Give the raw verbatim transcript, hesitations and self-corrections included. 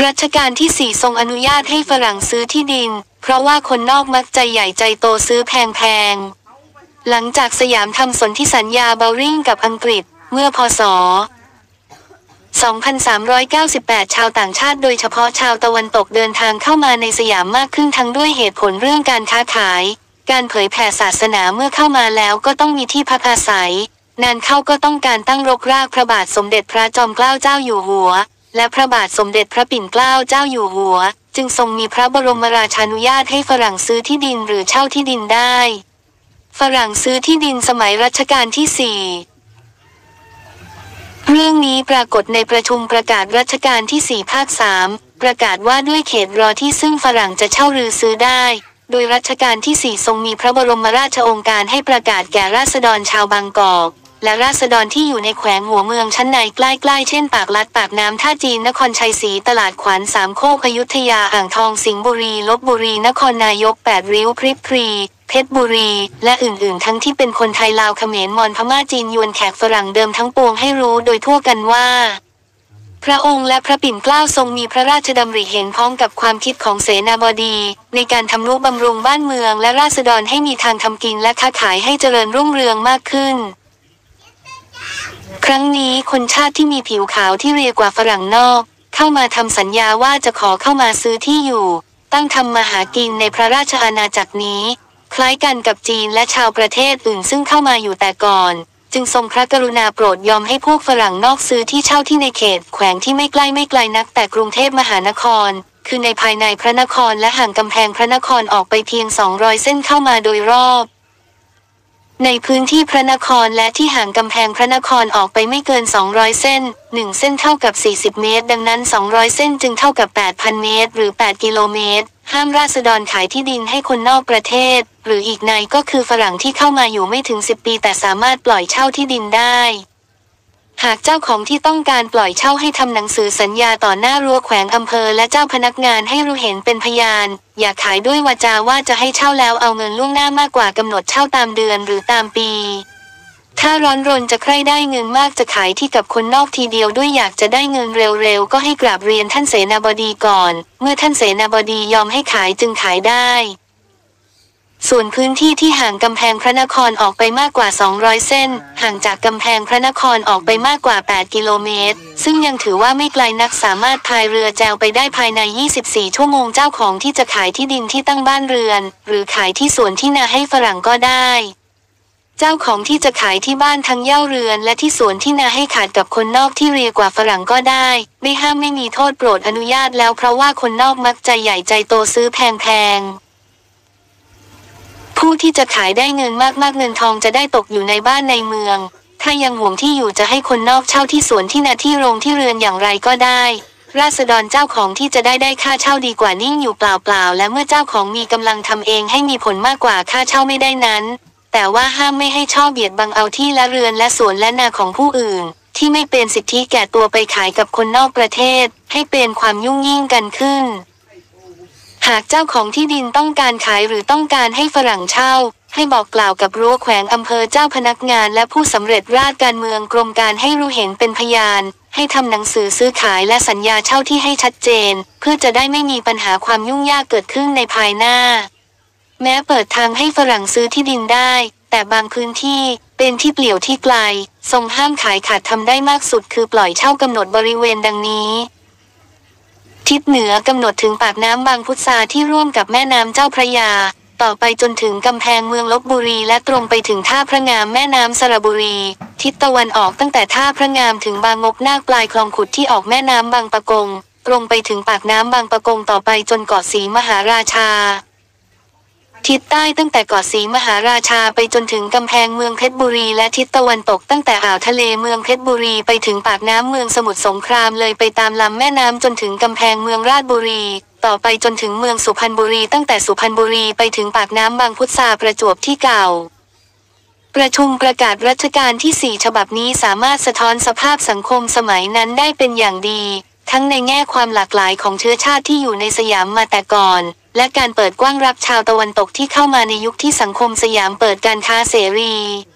รัชกาลที่สี่ทรงอนุญาตให้ฝรั่งซื้อที่ดินเพราะว่าคนนอกมักใจใหญ่ใจโตซื้อแพงๆหลังจากสยามทำสนธิสัญญาเบลริงกับอังกฤษเมื่อพ.ศ. สองพันสามร้อยเก้าสิบแปด ชาวต่างชาติโดยเฉพาะชาวตะวันตกเดินทางเข้ามาในสยามมากขึ้นทั้งด้วยเหตุผลเรื่องการค้าขายการเผยแผ่ศาสนาเมื่อเข้ามาแล้วก็ต้องมีที่พักอาศัยนานเข้าก็ต้องการตั้งรกรากพระบาทสมเด็จพระจอมเกล้าเจ้าอยู่หัวและพระบาทสมเด็จพระปิ่นเกล้าเจ้าอยู่หัวจึงทรงมีพระบรมราชานุญาตให้ฝรั่งซื้อที่ดินหรือเช่าที่ดินได้ฝรั่งซื้อที่ดินสมัยรัชกาลที่สี่เรื่องนี้ปรากฏในประชุมประกาศรัชกาลที่สี่ภาคสามประกาศว่าด้วยเขตรอที่ซึ่งฝรั่งจะเช่าหรือซื้อได้โดยรัชกาลที่สี่ทรงมีพระบรมราชโองการให้ประกาศแก่ราษฎรชาวบางกอกและราษฎรที่อยู่ในแขวงหัวเมืองชั้นในใกล้ๆเช่นปากลัดปากน้ำท่าจีนนครชัยศรีตลาดขวานสามโคกอยุธยาอ่างทองสิงห์บุรีลพบุรีนครนายกแปดริ้วพริบพรีเพชรบุรีและอื่นๆทั้งที่เป็นคนไทยลาวเขมรมอญพม่าจีนยวนแขกฝรั่งเดิมทั้งปวงให้รู้โดยทั่วกันว่าพระองค์และพระปิ่นเกล้าทรงมีพระราชดำริเห็นพ้องกับความคิดของเสนาบดีในการทำนุบำรุงบ้านเมืองและราษฎรให้มีทางทำกินและค้าขายให้เจริญรุ่งเรืองมากขึ้นครั้งนี้คนชาติที่มีผิวขาวที่เรียกว่าฝรั่งนอกเข้ามาทำสัญญาว่าจะขอเข้ามาซื้อที่อยู่ตั้งทำมาหากินในพระราชอาณาจักรนี้คล้ายกันกับจีนและชาวประเทศอื่นซึ่งเข้ามาอยู่แต่ก่อนจึงทรงพระกรุณาโปรดยอมให้พวกฝรั่งนอกซื้อที่เช่าที่ในเขตแขวงที่ไม่ใกล้ไม่ไกลนักแต่กรุงเทพมหานครคือในภายในพระนครและห่างกำแพงพระนครออกไปเพียงสองร้อยเส้นเข้ามาโดยรอบในพื้นที่พระนครและที่ห่างกำแพงพระนครออกไปไม่เกินสองร้อยเส้นหนึ่งเส้นเท่ากับสี่สิบเมตรดังนั้นสองร้อยเส้นจึงเท่ากับ แปดพัน เมตรหรือแปดกิโลเมตรห้ามราษฎรขายที่ดินให้คนนอกประเทศหรืออีกในก็คือฝรั่งที่เข้ามาอยู่ไม่ถึงสิบปีแต่สามารถปล่อยเช่าที่ดินได้หากเจ้าของที่ต้องการปล่อยเช่าให้ทำหนังสือสัญญาต่อหน้ารั้วแขวงอำเภอและเจ้าพนักงานให้รู้เห็นเป็นพยานอย่าขายด้วยวาจาว่าจะให้เช่าแล้วเอาเงินล่วงหน้ามากกว่ากำหนดเช่าตามเดือนหรือตามปีถ้าร้อนรนจะใคร่ได้เงินมากจะขายที่กับคนนอกทีเดียวด้วยอยากจะได้เงินเร็วๆก็ให้กราบเรียนท่านเสนาบดีก่อนเมื่อท่านเสนาบดียอมให้ขายจึงขายได้ส่วนพื้นที่ที่ห่างกำแพงพระนครออกไปมากกว่าสองร้อยเส้นห่างจากกำแพงพระนครออกไปมากกว่าแปดกิโลเมตรซึ่งยังถือว่าไม่ไกลนักสามารถพายเรือแจวไปได้ภายในยี่สิบสี่ชั่วโมงเจ้าของที่จะขายที่ดินที่ตั้งบ้านเรือนหรือขายที่สวนที่นาให้ฝรั่งก็ได้เจ้าของที่จะขายที่บ้านทั้งเย่าเรือนและที่สวนที่นาให้ขาดกับคนนอกที่เรียกว่าฝรั่งก็ได้ไม่ห้ามไม่มีโทษโปรดอนุญาตแล้วเพราะว่าคนนอกมักใจใหญ่ใจโตซื้อแพงๆผู้ที่จะขายได้เงินมากๆเงินทองจะได้ตกอยู่ในบ้านในเมืองถ้ายังห่วงที่อยู่จะให้คนนอกเช่าที่สวนที่นาที่โรงที่เรือนอย่างไรก็ได้ราษฎรเจ้าของที่จะได้ได้ค่าเช่าดีกว่านิ่งอยู่เปล่าๆและเมื่อเจ้าของมีกำลังทำเองให้มีผลมากกว่าค่าเช่าไม่ได้นั้นแต่ว่าห้ามไม่ให้ช่อเบียดบังเอาที่และเรือนและสวนและนาของผู้อื่นที่ไม่เป็นสิทธิแก่ตัวไปขายกับคนนอกประเทศให้เป็นความยุ่งยิ่งกันขึ้นหากเจ้าของที่ดินต้องการขายหรือต้องการให้ฝรั่งเช่าให้บอกกล่าวกับรั้วแขวงอำเภอเจ้าพนักงานและผู้สำเร็จราชการเมืองกรมการให้รู้เห็นเป็นพยานให้ทำหนังสือซื้อขายและสัญญาเช่าที่ให้ชัดเจนเพื่อจะได้ไม่มีปัญหาความยุ่งยากเกิดขึ้นในภายหน้าแม้เปิดทางให้ฝรั่งซื้อที่ดินได้แต่บางพื้นที่เป็นที่เปลี่ยวที่ไกลทรงห้ามขายขาดทำได้มากสุดคือปล่อยเช่ากำหนดบริเวณดังนี้ทิศเหนือกำหนดถึงปากน้ำบางพุทราที่ร่วมกับแม่น้ำเจ้าพระยาต่อไปจนถึงกำแพงเมืองลพบุรีและตรงไปถึงท่าพระงามแม่น้ำสระบุรีทิศตะวันออกตั้งแต่ท่าพระงามถึงบางงกนาคปลายคลองขุดที่ออกแม่น้ำบางปะกงตรงไปถึงปากน้ำบางปะกงต่อไปจนเกาะศรีมหาราชาทิศใต้ตั้งแต่เกาะศรีมหาราชาไปจนถึงกำแพงเมืองเพชรบุรีและทิศตะวันตกตั้งแต่อ่าวทะเลเมืองเพชรบุรีไปถึงปากน้ำเมืองสมุทรสงครามเลยไปตามลำแม่น้ำจนถึงกำแพงเมืองราชบุรีต่อไปจนถึงเมืองสุพรรณบุรีตั้งแต่สุพรรณบุรีไปถึงปากน้ำบางพุทราประจวบที่เก่าประชุมประกาศรัชกาลที่สี่ฉบับนี้สามารถสะท้อนสภาพสังคมสมัยนั้นได้เป็นอย่างดีทั้งในแง่ความหลากหลายของเชื้อชาติที่อยู่ในสยามมาแต่ก่อนและการเปิดกว้างรับชาวตะวันตกที่เข้ามาในยุคที่สังคมสยามเปิดการค้าเสรี